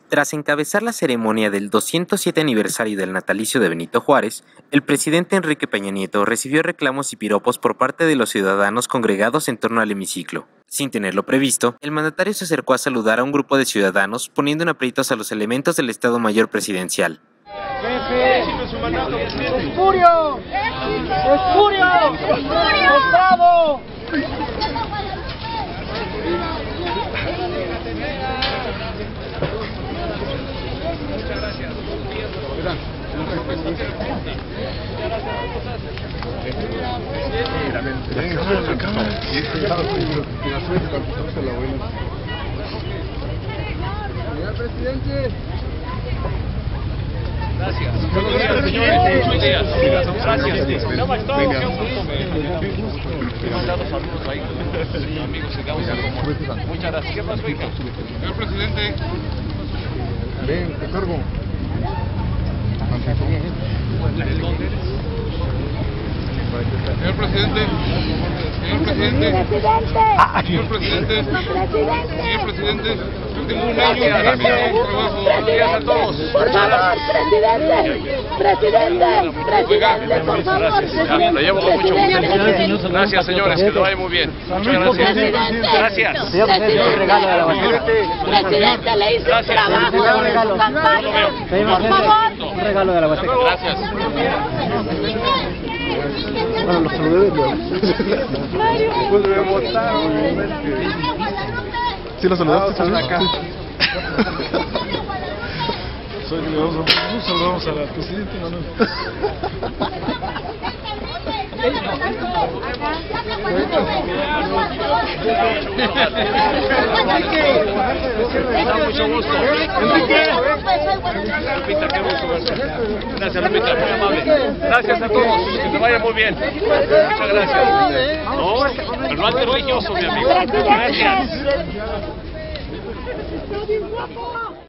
Tras encabezar la ceremonia del 207 aniversario del natalicio de Benito Juárez, el presidente Enrique Peña Nieto recibió reclamos y piropos por parte de los ciudadanos congregados en torno al hemiciclo. Sin tenerlo previsto, el mandatario se acercó a saludar a un grupo de ciudadanos poniendo en aprietos a los elementos del Estado Mayor Presidencial. ¡Espurio! ¡Espurio! ¡Estado! Muchas gracias. Señor presidente. Gracias. Buenos días, señores. Buenos días. Gracias. Qué mandados saludos ahí. Amigos, sigamos. Muchas gracias. ¿Qué pasó, hija? Señor presidente. Ven, te cargo. Señor presidente. Señor presidente. Señor presidente. Señor presidente. Yo tengo un año de trabajo. Buenos días a todos. Por favor, presidente, por favor. Lo llevo con mucho gusto. Gracias, señores, que lo vaya muy bien. Muchas gracias. Gracias. Presidente, le hizo un trabajo de su campaña. Por favor. Un regalo de la Huasteca. Gracias. Bueno, los saludé. Después de votar. ¿Sí los saludaste? Acá. Saludamos a la presidenta, Manuel. Mucho gusto. Lupita, qué gusto verte. Gracias, Lupita, muy amable. Gracias a todos, que te vaya muy bien. Muchas gracias. No, pero no antes religioso, mi amigo. Gracias.